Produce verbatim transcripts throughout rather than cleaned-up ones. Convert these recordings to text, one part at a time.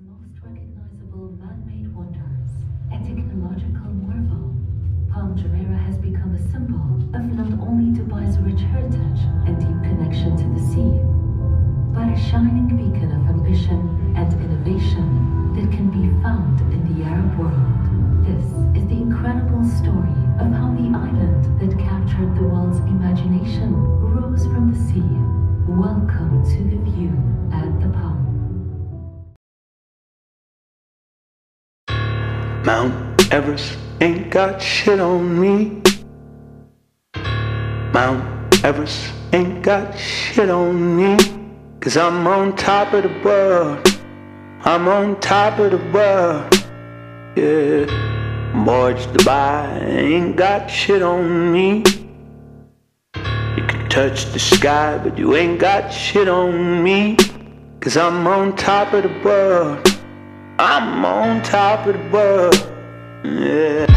most recognizable man-made wonders, a technological marvel, Palm Jumeirah has become a symbol of not only Dubai's rich heritage and deep connection to the sea, but a shining beacon of ambition and innovation that can be found in the Arab world. This is the incredible story of how the island that captured the world's imagination rose from the sea. Welcome to the view at the Palm. Mount Everest ain't got shit on me. Mount Everest ain't got shit on me. Cause I'm on top of the world. I'm on top of the world. Yeah. Mortgage Dubai ain't got shit on me. You can touch the sky, but you ain't got shit on me. Cause I'm on top of the world. I'm on top of the world. Yeah.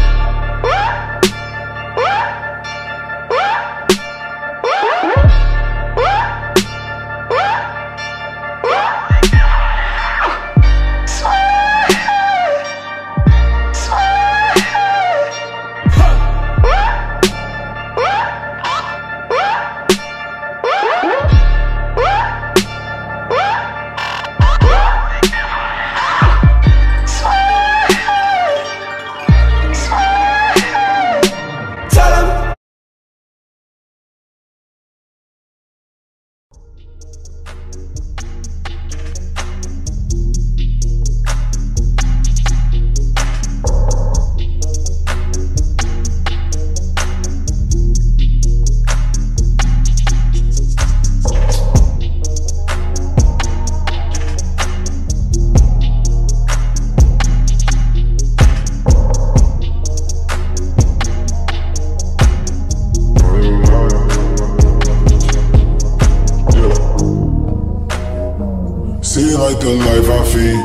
Seem like the life I feed,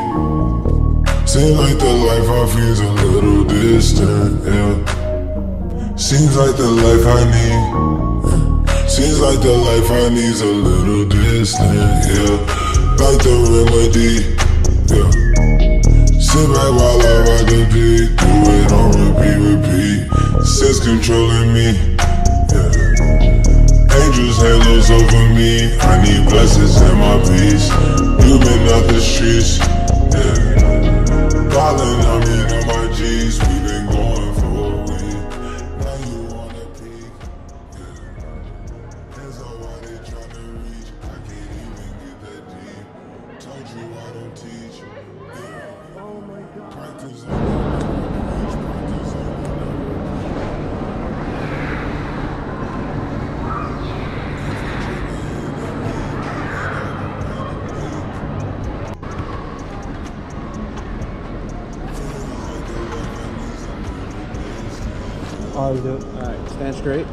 seem like the life I feed is a little distant, yeah. Seems like the life I need, seems like the life I need is a little distant, yeah. Like the remedy, yeah. Sit back while I ride the beat, do it on repeat, repeat. Sense controlling me, yeah. Angels, halos over me. I need blessings in my peace. You been out the streets, yeah. Falling on me to my G's. We been going for a week. Now you wanna peek, yeah. Hands up while they tryna reach. I can't even get that deep. Told you I don't teach, yeah. Oh my God. Practice on the beach, practice on the Always do it. Alright, stand straight.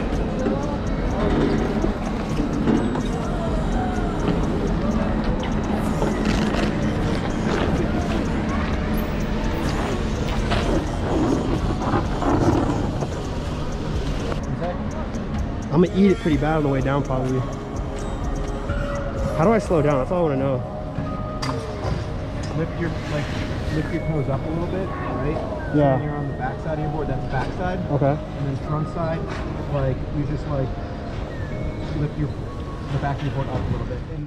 I'm gonna eat it pretty bad on the way down, probably. How do I slow down? That's all I want to know. Lift your like lift your toes up a little bit, right? Yeah. And you're on the back side of your board. That's back side. Okay. And then front side, like you just like lift your the back of your board up a little bit. And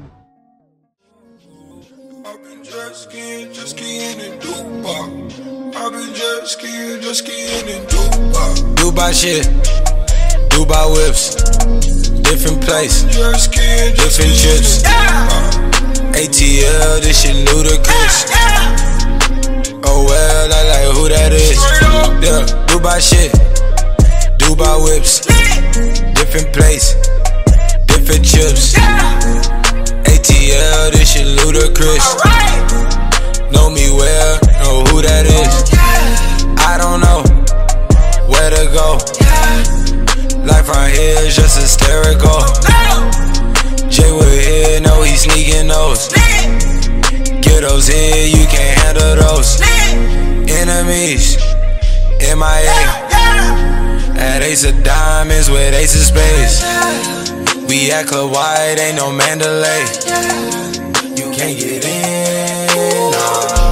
I've been jet skiing, jet skiing in Dubai. I've been jet skiing, jet skiing in Dubai. Dubai shit, Dubai whips, different place, different chips. A T L, this shit ludicrous. Oh well, I like who that is. Yeah, Dubai shit, Dubai whips, different place, different chips. A T L, this shit ludicrous. Know me well, know who that is. I don't know where to go. Life around here is just hysterical. Jay Wood here, know he sneaking those. Get those here, you can't handle those. Enemies, M I A. At Ace of Diamonds with Ace of Spades. We at Club White, ain't no Mandalay. You can't get in, nah.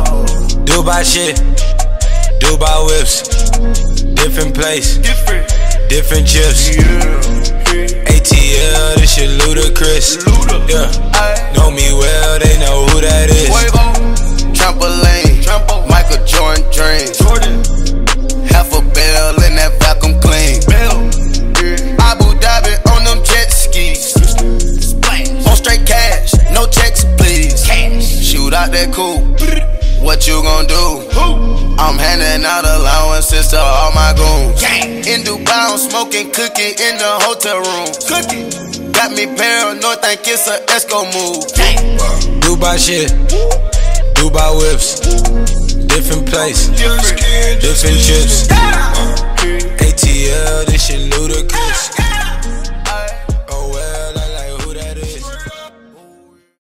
Dubai shit, Dubai whips, different place, different, different chips. A T L, this shit ludicrous. Yeah, know me well, they know who that is. Trampoline, Michael Jordan dreams. Half a bell in that vacuum clean. Abu Dhabi on them jet skis. On straight cash, no checks please. Shoot out that coupe, what you gon' do? I'm handing out allowances to all my goons. In Dubai, I'm smoking cookie in the hotel room. Got me paranoid, think it's a Esco move. Dubai shit, Dubai whips, different place, different chips. A T L, this shit ludicrous.